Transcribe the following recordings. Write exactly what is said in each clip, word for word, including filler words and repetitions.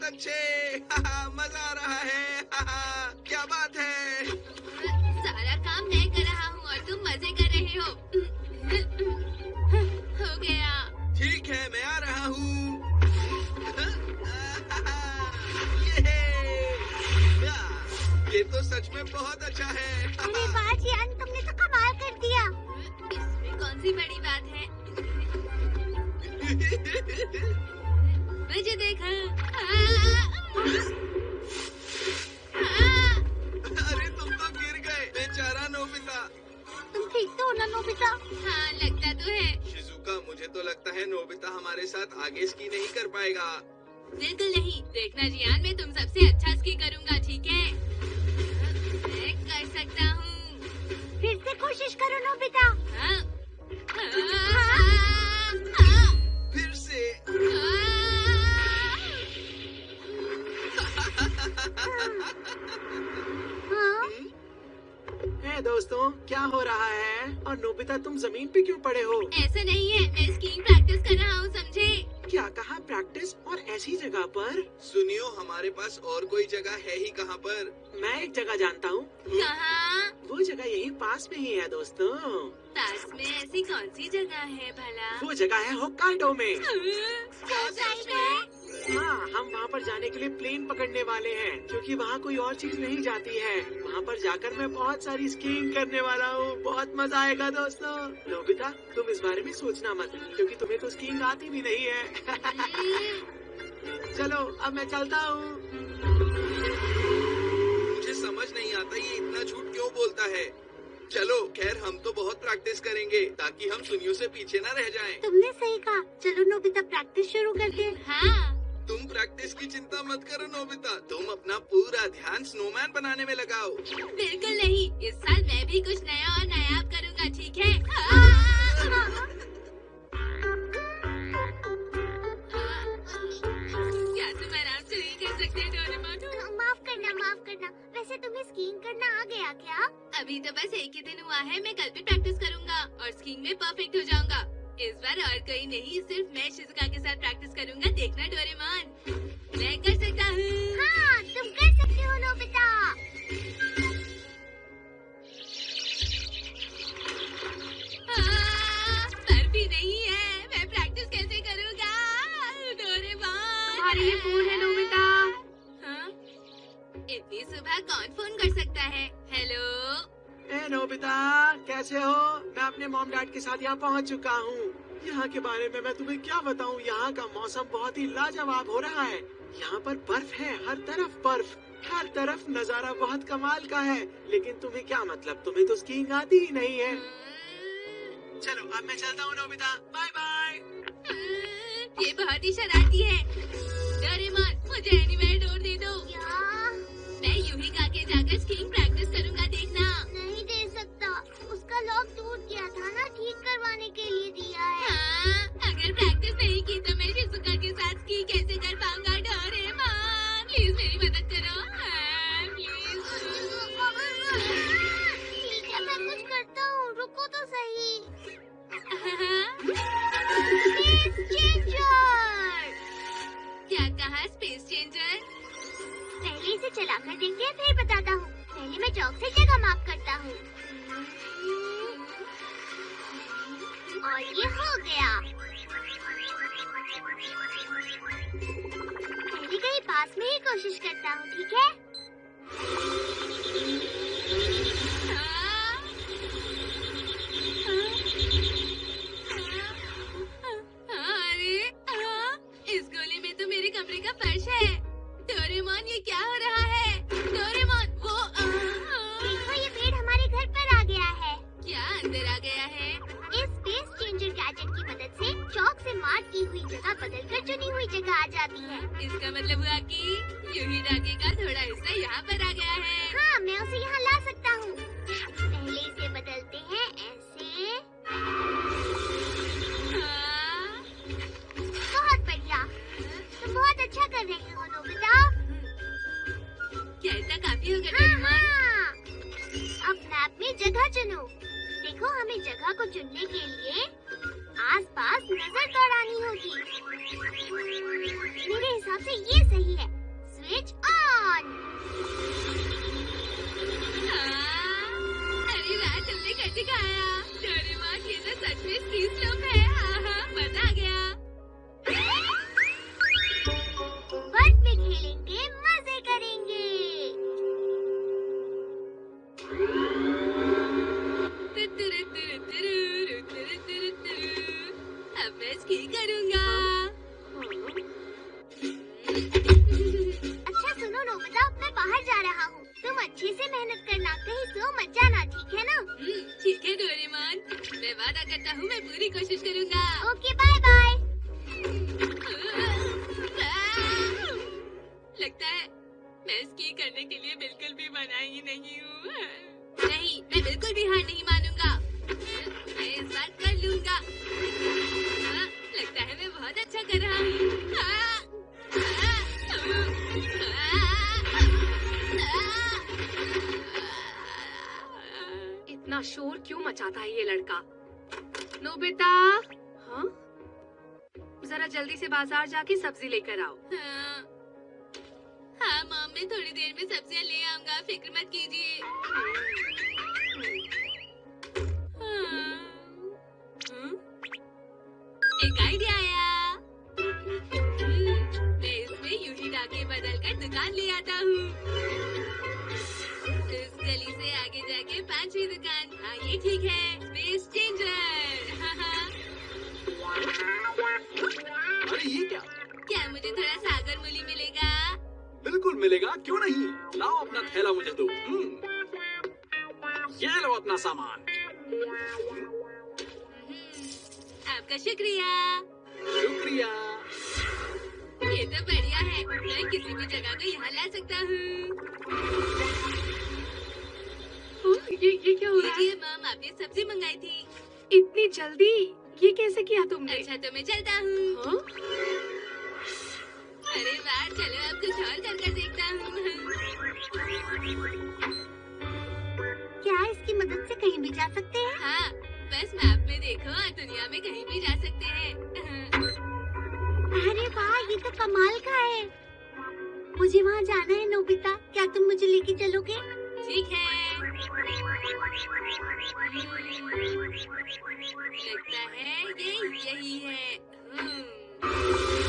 अच्छे। मजा आ रहा है। क्या बात है। सारा काम मैं कर रहा हूँ और तुम मजे कर रहे हो। हो गया। ठीक है, मैं आ रहा हूँ। ये, ये तो सच में बहुत अच्छा है। अरे वाह जियान, तुमने तो कमाल कर दिया। इसमें कौन सी बड़ी बात है। मुझे देखा। अरे तुम तो गिर गए, बेचारा नोबिता। तुम ठीक तो हो ना नोबिता? हाँ, लगता तो है। शिजुका, मुझे तो लगता है नोबिता हमारे साथ आगे स्की नहीं कर पाएगा। बिल्कुल नहीं। देखना जियान, मैं तुम सबसे अच्छा स्की करूँगा, ठीक है? मैं कर सकता हूँ। फिर से कोशिश करो नोबिता। हाँ। फिर से। हाँ? है दोस्तों, क्या हो रहा है? और नोबिता, तुम जमीन पे क्यों पड़े हो? ऐसा नहीं है, मैं स्कीइंग प्रैक्टिस कर रहा हूँ, समझे? क्या कहा, प्रैक्टिस? और ऐसी जगह पर? सुनियो, हमारे पास और कोई जगह है ही कहाँ पर? मैं एक जगह जानता हूँ। कहाँ? वो जगह यही पास में ही है दोस्तों। पास में ऐसी कौन सी जगह है भला? वो जगह है होक्काइडो में। क्या सच में? हाँ, हम वहाँ पर जाने के लिए प्लेन पकड़ने वाले हैं, क्योंकि वहाँ कोई और चीज नहीं जाती है। वहाँ पर जाकर मैं बहुत सारी स्कीइंग करने वाला हूँ। बहुत मजा आएगा दोस्तों। नोबिता, तुम इस बारे में सोचना मत, क्योंकि तुम्हें तो स्कीइंग आती भी नहीं है। चलो, अब मैं चलता हूँ। मुझे समझ नहीं आता ये इतना झूठ क्यों बोलता है। चलो, खैर हम तो बहुत प्रैक्टिस करेंगे ताकि हम सुनियो से पीछे न रह जाएं। तुमने सही कहा। चलो नोबिता, प्रैक्टिस शुरू करते हैं। हाँ। तुम प्रैक्टिस की चिंता मत करो नोबिता, तुम अपना पूरा ध्यान स्नोमैन बनाने में लगाओ। बिल्कुल नहीं। इस साल मैं भी कुछ नया और नायाब करूँगा, ठीक है? क्या तुम आराम से नहीं कर सकते डोरेमोन? माफ करना, माफ करना। वैसे तुम्हें स्कीइंग करना आ गया क्या? अभी तो बस एक ही दिन हुआ है। मैं कल भी प्रैक्टिस करूँगा और स्कीइंग में परफेक्ट हो जाऊँगा। इस बार और कोई नहीं, सिर्फ मैं शिजुका के साथ प्रैक्टिस करूँगा। देखना डोरेमोन, मैं कर सकता हूँ। हाँ, तुम कर सकते हो नोबिता। पर भी नहीं है, मैं प्रैक्टिस कैसे करूँगा? डोरेमोन, तुम्हारी ये फोन है नोबिता। हाँ? इतनी सुबह कौन फोन कर सकता है? हेलो। ए नोबिता, कैसे हो? मैं अपने मॉम डैड के साथ यहाँ पहुँच चुका हूँ। यहाँ के बारे में मैं तुम्हें क्या बताऊँ। यहाँ का मौसम बहुत ही लाजवाब हो रहा है। यहाँ पर बर्फ है, हर तरफ बर्फ, हर तरफ नजारा बहुत कमाल का है। लेकिन तुम्हें क्या मतलब, तुम्हें तो स्कीइंग आती ही नहीं है। चलो, अब मैं चलता हूँ नोबिता, बाय बाय। ये बहुत ही शरारती है। डोरेमोन, मुझे एनीवेयर डोर दे दो। क्या? मैं यूहिका के जाकर स्कीइंग प्रैक्टिस करूँगा, देखना। नहीं दे सकता। उसका लॉक टूट गया था ना, ठीक करवाने के लिए दिया है। हाँ, अगर प्रैक्टिस नहीं की तो मैं शिजुका के साथ स्की कैसे कर पाऊंगा? डोरेमोन, प्लीज मेरी मदद करो। हाँ, प्लीज। ठीक है, मैं कुछ करता हूँ, रुको तो सही। Space changer. क्या कहा, स्पेस चेंजर? पहले इसे चला कर देंगे, फिर बताता हूँ। पहले मैं चौक से जगह माप करता हूँ। और ये हो गया। पहले कहीं पास में ही कोशिश करता हूँ, ठीक है? हाँ? हाँ, अरे हाँ, इस गोली में तो मेरे कमरे का फर्श है। डोरेमोन, ये क्या हो रहा है? डोरेमोन, वो आ, देखो, ये पेड़ हमारे घर पर आ गया है। क्या अंदर आ गया है? इस स्पेस चेंजर गैजेट की मदद से चौक से मार्क की हुई जगह बदलकर चुनी हुई जगह आ जाती है। इसका मतलब हुआ कि यूही डाके का थोड़ा हिस्सा यहाँ पर आ गया है। हाँ, मैं उसे यहाँ ला सकता हूँ। पहले इसे बदलते हैं ऐसे। हाँ? बहुत बढ़िया। तुम बहुत अच्छा कर रहे हो नोबिता। क्या इतना काफी होगा हाँ, डोरेमोन? हाँ। अब मैप में जगह चुनो। देखो, हमें जगह को चुनने के लिए आसपास नजर दौड़ानी होगी। मेरे हिसाब हिसाब से ये सही है। Switch on. अरे वाह, तुमने कर दिखाया। डोरेमोन, ये तो सच में स्की स्लोप है। आहा, मजा आ गया। बर्फ में खेलेंगे, मजे करेंगे। तुरु, तुरु, तुरु, तुरु, तुरु, तुरु। अब मैं स्की करूँगा। अच्छा सुनो नोबिता, मैं बाहर जा रहा हूँ। तुम अच्छे से मेहनत करना, कहीं स्लो मत जाना, ठीक है ना? हम्म, ठीक है डोरेमोन, मैं वादा करता हूँ मैं पूरी कोशिश करूँगा। Okay, bye bye. लगता है मैं स्की करने के लिए बिल्कुल भी बना ही नहीं हूँ। नहीं, मैं बिल्कुल भी हार नहीं मानूंगा। मैं इस बार कर लूँगा। हाँ, लगता है मैं बहुत अच्छा कर रहा हूँ। हाँ, हाँ, इतना शोर क्यों मचाता है ये लड़का? नोबिता, हाँ? जरा जल्दी से बाजार जाके सब्जी लेकर आओ। हाँ, हाँ मॉम, मैं थोड़ी देर में सब्जियाँ ले आऊँगा, फिक्र मत कीजिए। हाँ, हाँ? एक आइडिया आया। हम्म, मैं इसमें यूं ही डाके बदल कर दुकान ले आता हूँ। इस गली से आगे जाके पांचवी दुकान। हाँ, ये ठीक है। Space changer. हाँ, हाँ। अरे ये क्या? क्या मुझे थोड़ा सागर मूली मिलेगा? बिल्कुल मिलेगा, क्यों नहीं? लाओ अपना थैला मुझे दो। हम्म, ये लो अपना सामान। हम्म, आपका शुक्रिया। शुक्रिया। ये तो बढ़िया है, मैं किसी भी जगह को यहाँ ला सकता हूँ। ओह, ये ये क्या हो रहा है? लीजिए मॉम, आपने सब्जी मंगाई थी। इतनी जल्दी ये कैसे किया तुमने? अच्छा तो मैं चलता हूँ। हाँ? अरे वाह, चलो अब कुछ और कर कर देखता हूँ। क्या इसकी मदद से कहीं भी जा सकते हैं? हाँ, बस मैप में देखो और दुनिया में कहीं भी जा सकते हैं। अरे वाह, ये तो कमाल का है। मुझे वहाँ जाना है नोबिता, क्या तुम मुझे लेके चलोगे? ठीक है। लगता है ये यही है। हम्म।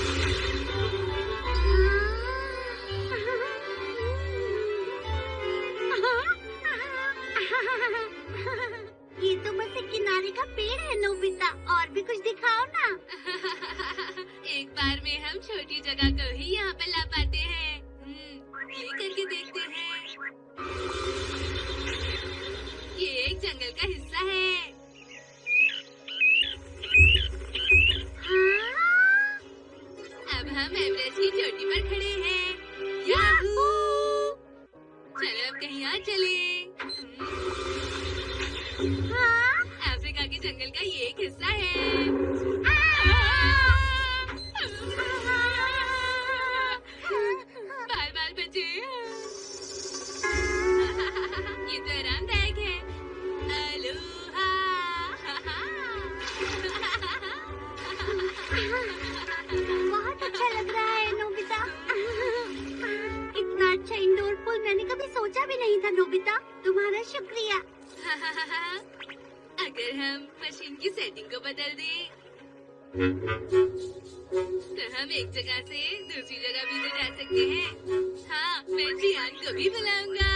ये तो बस एक किनारे का पेड़ है नोबिता, और भी कुछ दिखाओ ना। एक बार में हम छोटी जगह को ही यहाँ पर ला पाते हैं। हम्म, ये करके देखते हैं। ये एक जंगल का हिस्सा है। हाँ? अब हम एवरेस्ट की चोटी पर खड़े हैं। याहू! चलो अब कहीं और चले। हाँ? अफ्रीका के जंगल का ये एक हिस्सा है। बाल बाल बचे। ये तो आरामदायक है। अलोहा। बहुत अच्छा लग रहा है नोबिता। इतना अच्छा इंडोर पूल मैंने कभी सोचा भी नहीं था नोबिता, तुम्हारा शुक्रिया। अगर हम मशीन की सेटिंग को बदल दें तो हम एक जगह से दूसरी जगह भी तो जा सकते हैं। हाँ, मैं जियान को भी बुलाऊंगा।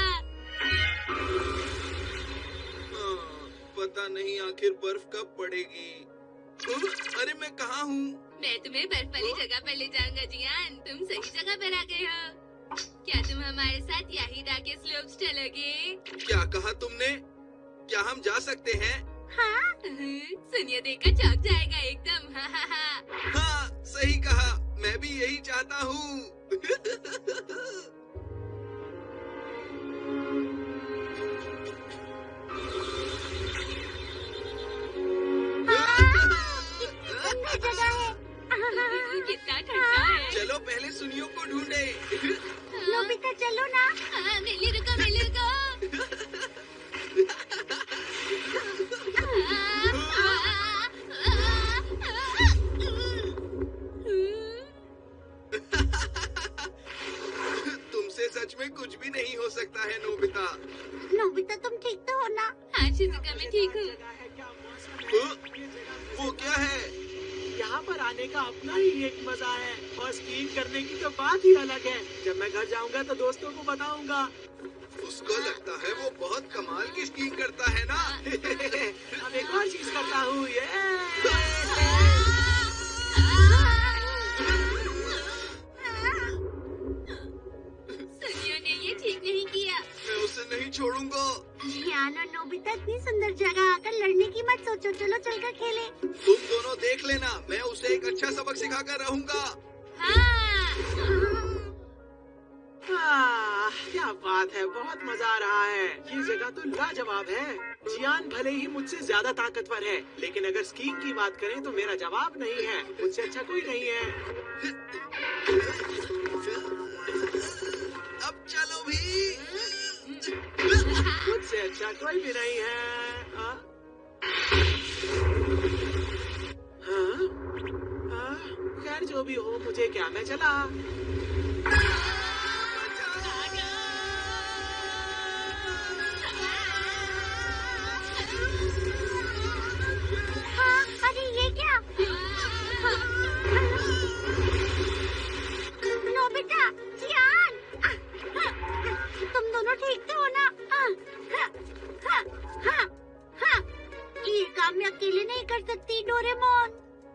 हाँ, पता नहीं आखिर बर्फ कब पड़ेगी। उह, अरे मैं कहाँ हूँ? मैं तुम्हें बर्फ वाली जगह पर ले जाऊंगा जियान, तुम सही जगह पर आ गए हो। क्या तुम हमारे साथ यही डाके स्लोप्स चलोगे? क्या कहा तुमने? क्या हम जा सकते हैं? हाँ? सुनिए, देखकर चौंक जाएगा एकदम। हाँ हाँ हाँ। हाँ, सही कहा, मैं भी यही चाहता हूँ। कितनी जगह है। कितना ठंडा है। चलो पहले सुनियो को ढूंढे। नोबिता चलो ना। हाँ, मिली रुको, मिली रुको। सच में कुछ भी नहीं हो सकता है नोबिता। नोबिता तुम ठीक तो हो ना? हाँ शिजुका, मैं ठीक हूँ। वो, वो क्या है? यहाँ पर आने का अपना ही एक मजा है और स्कीइंग करने की तो बात ही अलग है। जब मैं घर जाऊंगा तो दोस्तों को बताऊंगा। उसको लगता है वो बहुत कमाल की स्कीइंग करता है ना। अब एक और चीज करता हूँ ये। सुनियो ने ये ठीक नहीं किया। मैं उसे नहीं छोड़ूंगा। जियान और नोबिता इतनी सुंदर जगह आकर लड़ने की मत सोचो, चलो चलकर खेले। तुम दोनों देख लेना, मैं उसे एक अच्छा सबक सिखाकर रहूंगा। हाँ। आह, क्या बात है, बहुत मजा आ रहा है। ये जगह तो लाजवाब है। जियान भले ही मुझसे ज्यादा ताकतवर है, लेकिन अगर स्कीइंग की बात करें तो मेरा जवाब नहीं है। मुझसे अच्छा कोई नहीं है। अब चलो भी। मुझसे अच्छा कोई भी नहीं है। हाँ? हाँ? हाँ? खैर जो भी हो, मुझे क्या, मैं चला। हाँ, अरे ये क्या? नोबिता, जियान, तुम दोनों ठीक तो हो ना? हाँ, हाँ, हाँ, ये काम मैं अकेले नहीं कर सकती। डोरेमोन,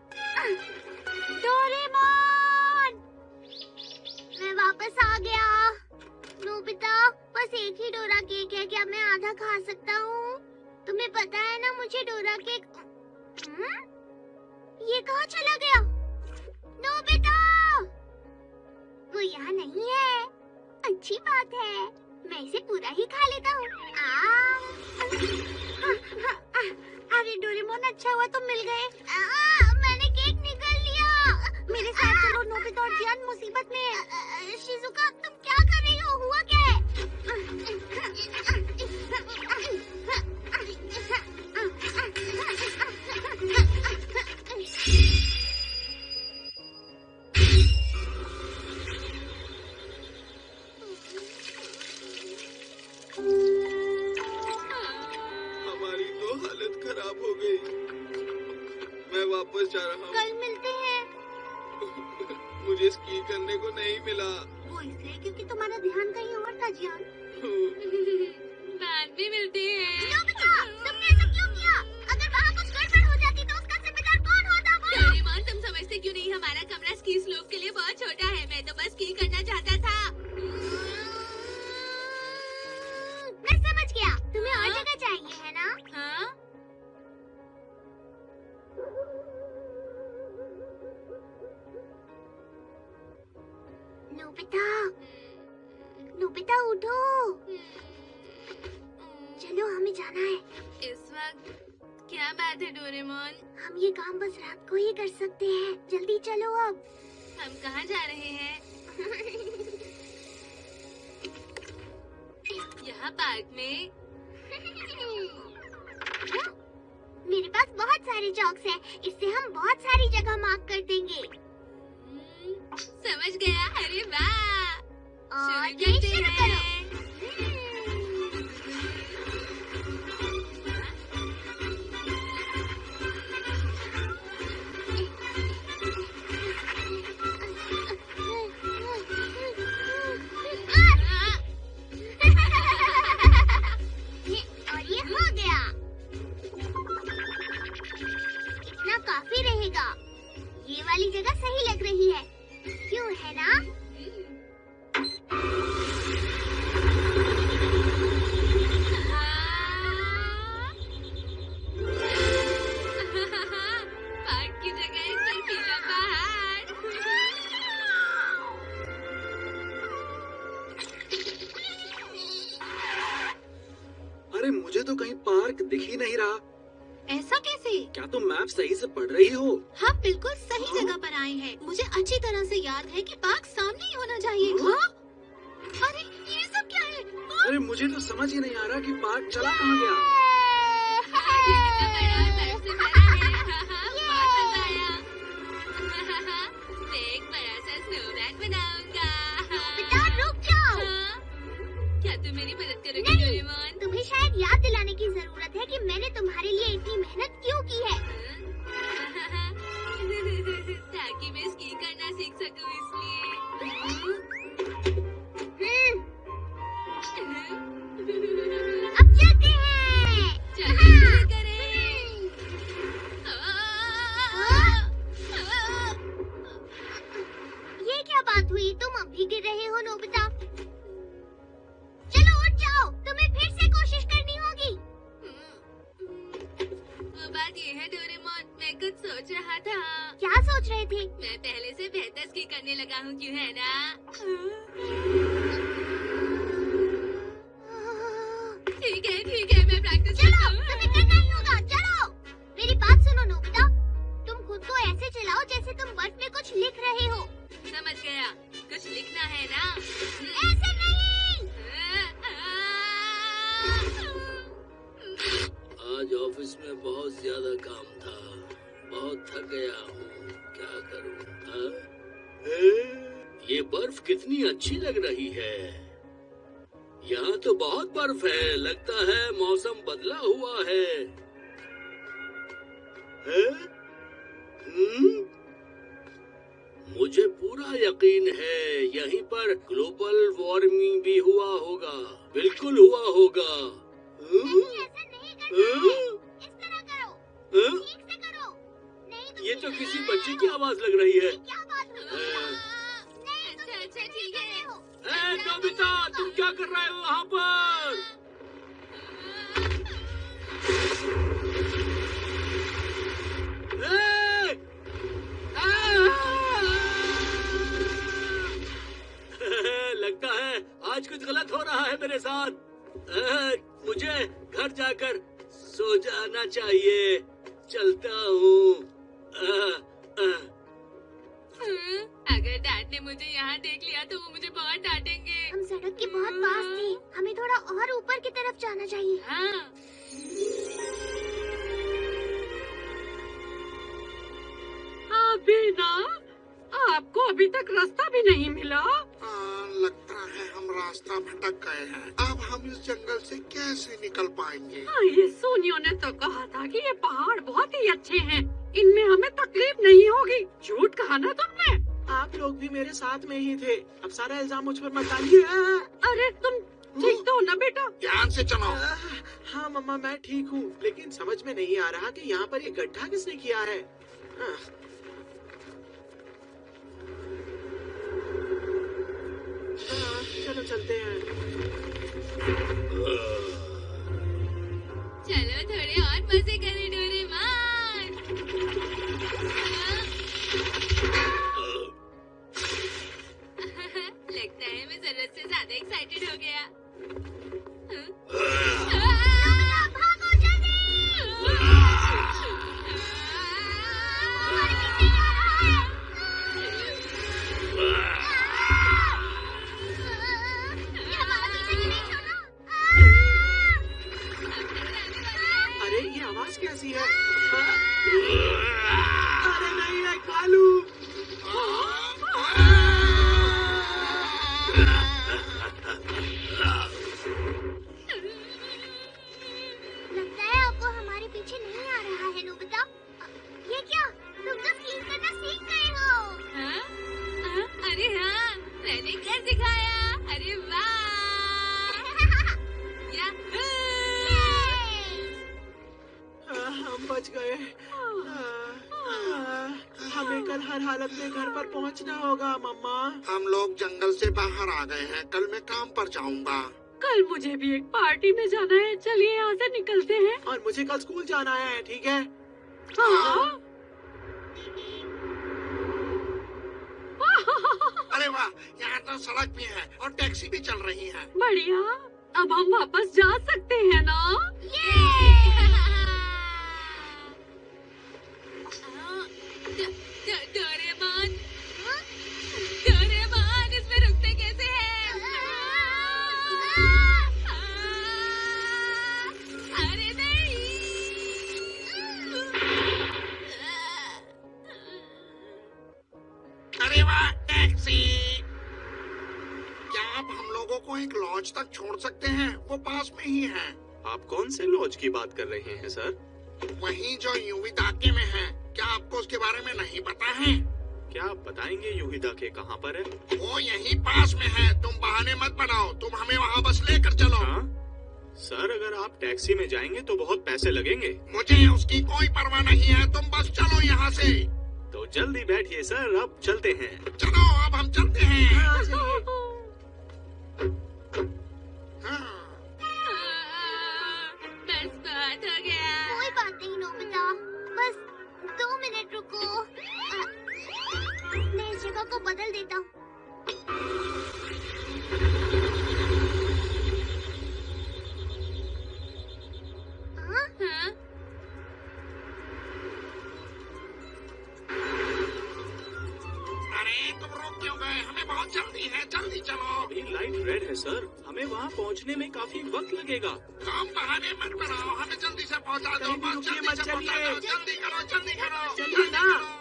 डोरेमोन, मैं वापस आ गया। नोबिता, बस एक ही डोरा केक है, क्या मैं आधा खा सकता हूँ? तुम्हें पता है ना मुझे डोरा केक। हम्म? ये कहाँ चला गया? नोबिता, वो यहाँ नहीं है। अच्छी बात है, मैं इसे पूरा ही खा लेता हूँ। अरे डोरेमोन, अच्छा हुआ तुम मिल गए। आ, मैंने केक निकाल लिया। मेरे साथ चलो, नोबिता और जियान मुसीबत में है। शिजुका, तुम क्या कर रही हो? हुआ क्या है? हमारी तो हालत खराब हो गई। मैं वापस जा रहा हूँ। कल मिलते हैं। मुझे स्की करने को नहीं मिला। वो इसलिए क्योंकि तुम्हारा ध्यान कहीं और था, जियान। बाद में मिलते हैं। नोबिता, तुमने ऐसा क्यों किया? अगर वहाँ कुछ गड़बड़ हो जाती तो उसका जिम्मेदार कौन होता? बोलो। डोरेमोन, तुम समझते क्यों नहीं? हमारा कमरा स्की स्लोप के लिए बहुत छोटा है। मैं तो बस स्की करना चाहता था। मैं समझ गया, तुम्हें और जगह चाहिए है ना? हाँ? नोबिता, नोबिता उठो, चलो हमें जाना है। इस वक्त क्या बात है डोरेमोन? हम ये काम बस रात को ही कर सकते हैं। जल्दी चलो अब। हम कहाँ जा रहे हैं? यहाँ पार्क में। मेरे पास बहुत सारे चॉक्स हैं, इससे हम बहुत सारी जगह मार्क कर देंगे। हम्म, समझ गया। अरे वाह! और शुरू यही करते शुरू हैं। करो। और ये हो गया। इतना काफी रहेगा। ये वाली जगह सही लग रही है, क्यों है ना? पार्क की जगह एक बर्फीला पहाड़। अरे मुझे तो कहीं पार्क दिख ही नहीं रहा। ऐसा कैसे? क्या तुम मैप सही से पढ़ रही हो? हाँ, बिल्कुल सही जगह पर आए हैं। मुझे अच्छी तरह से याद है कि पार्क सामने ही होना चाहिए। हाँ? अरे ये सब क्या है? हाँ? अरे मुझे तो समझ ही नहीं आ रहा कि पार्क चला कहाँ गया। पार्क ये कितना बड़ा और बर्फ से भरा है। बहुत मजा आया। मैं एक बड़ा सा स्नोमैन बनाऊंगा। बेटा रुक जाओ। हाँ? तुम्हारे लिए इतनी मेहनत क्यों की है? ताकि मैं स्की करना सीख सकूं इसलिए। हम्म, अब चलते हैं। चलो शुरू करें। ये क्या बात हुई? तुम अब भी गिर रहे हो नोबिता। चलो उठ जाओ, तुम्हें फिर से कोशिश करनी होगी। वो बात ये है डोरेमोन, मैं कुछ सोच रहा था। क्या सोच रहे थे? मैं पहले से बेहतर स्की करने लगा हूँ, क्यों है ना? ठीक है ठीक है, मैं प्रैक्टिस चलो, करता हूँ। तुम्हें करना ही होगा। चलो, मेरी बात सुनो नोबिता। तुम खुद को ऐसे चलाओ जैसे तुम बर्फ में कुछ लिख रहे हो। समझ गया, कुछ लिखना है ना? ऐसे नहीं। आज ऑफिस में बहुत ज्यादा काम था, बहुत थक गया हूँ, क्या करूँ? हाँ? ये बर्फ कितनी अच्छी लग रही है। यहाँ तो बहुत बर्फ है, लगता है मौसम बदला हुआ है। है? हम्म? मुझे पूरा यकीन है यहीं पर ग्लोबल वार्मिंग भी हुआ होगा, बिल्कुल हुआ होगा। हम्म? नहीं, ऐसा नहीं करना है। हम्म? इस तरह करो, हम्म? ठीक से करो। नहीं तो ये तो किसी बच्चे की आवाज लग रही है। क्या बात हुई? हाँ। नहीं, तुम अच्छा अच्छा ठीक है। हो। ए, नोबिता, तुम क्या कर रहे हो वहाँ पर? ए! आ! लगता है आज कुछ गलत हो रहा है मेरे साथ। ए, मुझे घर जाकर सो जाना चाहिए। चलता हूँ। आ, आ, हम्म, अगर डैड ने मुझे यहाँ देख लिया तो वो मुझे बहुत डांटेंगे। हम सड़क के बहुत पास थे। हमें थोड़ा और ऊपर की तरफ जाना चाहिए। हाँ। अभी ना, आपको अभी तक रास्ता भी नहीं मिला। आ, लगता है हम रास्ता भटक गए हैं। अब हम इस जंगल से कैसे निकल पाएंगे? हाँ, ये सोनियो ने तो कहा था कि ये पहाड़ बहुत ही अच्छे हैं, इनमें हमें तकलीफ नहीं होगी। झूठ कहा ना तुमने? आप लोग भी मेरे साथ में ही थे। अब सारा इल्जाम मुझ पर मत डालिए। आ, अरे तुम ठीक तो हो ना बेटा? ध्यान से चलो। आ, हाँ मम्मा, मैं ठीक हूँ, लेकिन समझ में नहीं आ रहा कि यहाँ पर ये गड्ढा किसने किया है। हाँ। हाँ, चलो चलते हैं। चलो थोड़े और मजे करें डोरेमोन। लगता है मैं जरूरत से ज्यादा एक्साइटेड हो गया। भागो जल्दी। हमारे पीछे आ रहा है। ये हमारा पीछे क्यों नहीं छोड़ा? अरे ये आवाज कैसी है? हाँ? अरे नहीं, मैं कालू। लगता है आपको हमारे पीछे नहीं आ रहा है नोबिता। ये क्या? तुम तो स्कीइंग करना सीख गए हो। हाँ? हाँ? अरे हाँ, मैंने कर दिखाया। अरे वाह! याहू! आ, हम बच गए। आ, आ, हमें कल हर हालत में घर पर पहुंचना होगा मम्मा। हम लोग जंगल से बाहर आ गए हैं। कल मैं काम पर जाऊंगा। कल मुझे भी एक पार्टी में जाना है, चलिए यहाँ से निकलते हैं। और मुझे कल स्कूल जाना है, ठीक है? हाँ। अरे वाह, यहाँ तो सड़क भी है और टैक्सी भी चल रही है। बढ़िया, अब हम वापस जा सकते हैं ना? ड- ड- डोरेमोन, डोरेमोन, इसमें रुकते कैसे हैं? अरे नहीं! अरे वाह, टैक्सी! क्या आप हम लोगों को एक लॉज तक छोड़ सकते हैं? वो पास में ही है। आप कौन से लॉज की बात कर रहे हैं सर? वही जो युविदाके में है। क्या आपको उसके बारे में नहीं पता है? क्या आप बताएंगे युविदाके कहाँ पर है? वो यहीं पास में है। तुम बहाने मत बनाओ, तुम हमें वहाँ बस लेकर चलो। हाँ? सर अगर आप टैक्सी में जाएंगे तो बहुत पैसे लगेंगे। मुझे उसकी कोई परवाह नहीं है, तुम बस चलो यहाँ से। तो जल्दी बैठिए सर, अब चलते हैं। चलो अब हम चलते हैं। हाँ, चलिए। हाँ। बस बहुत हो गया। कोई बात नहीं नोबिता, बस दो मिनट रुको। आ, मैं इस जगह को बदल देता हूँ। हाँ? हाँ? अरे तुम रुक क्यों गए? हमें बहुत जल्दी है, जल्दी चलो। अभी लाइट रेड है सर, हमें वहाँ पहुँचने में काफी वक्त लगेगा। तुम बहाने मत बनाओ, हमें जल्दी से पहुँचा दो। कहीं भी बस रुकिए जल्दी मत, से पहुँचा चलिए। दो। जल्दी करो, जल्दी करो, चलिए जल्दी ना। करो।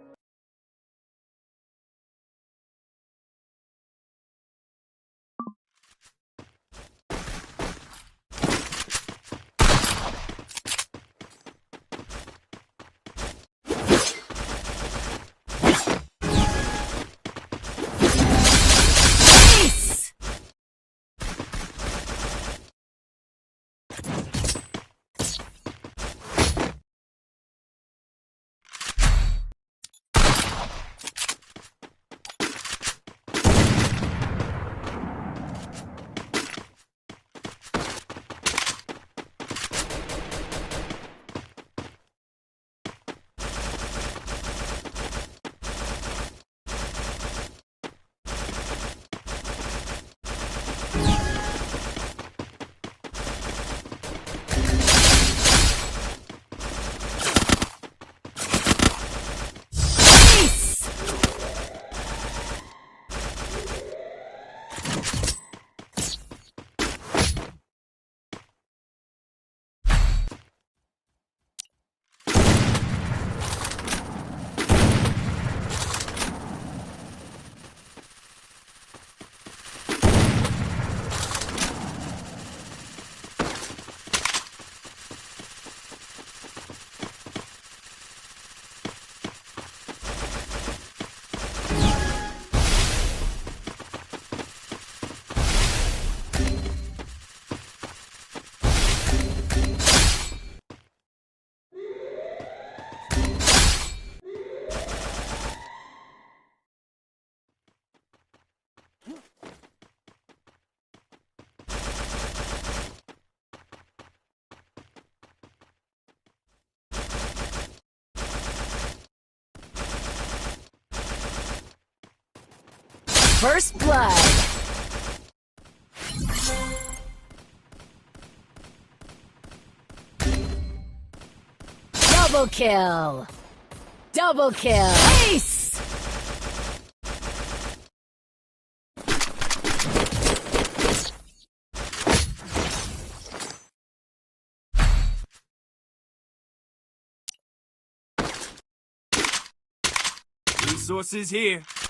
First blood. Double kill. Double kill. Ace. Resources here.